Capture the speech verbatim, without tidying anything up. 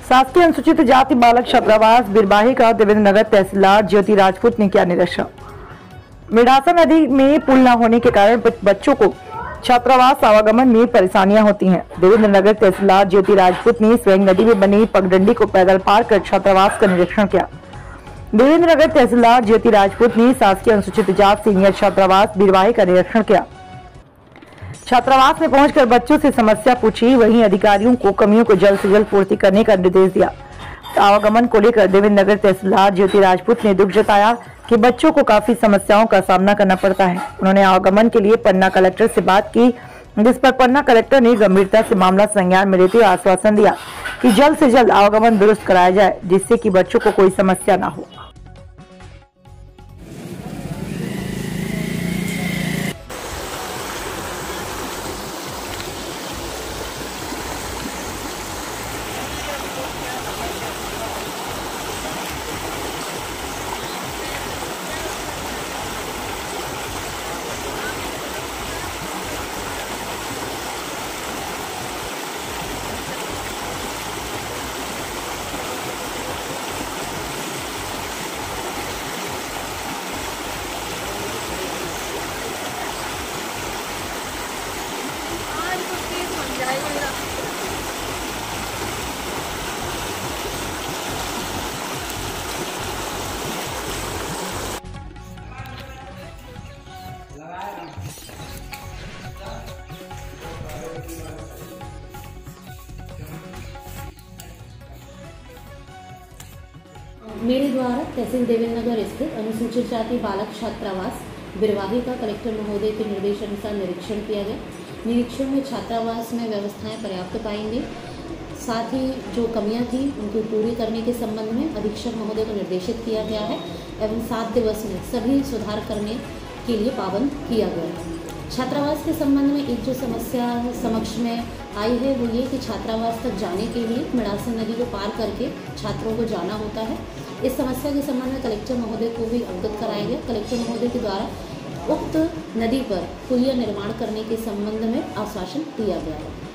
शासकीय अनुसूचित जाति बालक छात्रावास बिरबाही का देवेंद्र नगर तहसीलदार ज्योति राजपूत ने किया निरीक्षण। मिडासा नदी में पुल न होने के कारण बच्चों को छात्रावास आवागमन में परेशानियां होती हैं। देवेंद्र नगर तहसीलदार ज्योति राजपूत ने स्वयं नदी में बनी पगडंडी को पैदल पार कर छात्रावास का निरीक्षण किया। देवेंद्र नगर तहसीलदार ज्योति राजपूत ने शासकीय अनुसूचित जाति सीनियर छात्रावास बिरबाही का निरीक्षण किया। छात्रावास में पहुंचकर बच्चों से समस्या पूछी, वहीं अधिकारियों को कमियों को जल्द से जल्द पूर्ति करने का निर्देश दिया। आवागमन को लेकर देवेंद्र नगर तहसीलदार ज्योति राजपूत ने दुख जताया कि बच्चों को काफी समस्याओं का सामना करना पड़ता है। उन्होंने आवागमन के लिए पन्ना कलेक्टर से बात की, जिस पर पन्ना कलेक्टर ने गंभीरता से मामला संज्ञान में लेते हुए आश्वासन दिया कि जल्द से जल्द आवागमन दुरुस्त कराया जाए, जिससे कि बच्चों को कोई समस्या न हो। मेरे द्वारा तहसील देवेंद्र नगर स्थित अनुसूचित जाति बालक छात्रावास बिरबाही का कलेक्टर महोदय के निर्देश अनुसार निरीक्षण किया गया। निरीक्षण में छात्रावास में व्यवस्थाएं पर्याप्त पाई गई, साथ ही जो कमियां थी उनको पूरी करने के संबंध में अधीक्षक महोदय को निर्देशित किया गया है एवं सात दिवस में सभी सुधार करने के लिए पाबंद किया गया है। छात्रावास के संबंध में एक जो समस्या समक्ष में आई है वो ये कि छात्रावास तक जाने के लिए मिडासा नदी को पार करके छात्रों को जाना होता है। इस समस्या के संबंध में कलेक्टर महोदय को भी अवगत कराया गया। कलेक्टर महोदय के द्वारा उक्त नदी पर पुलिया निर्माण करने के संबंध में आश्वासन दिया गया है।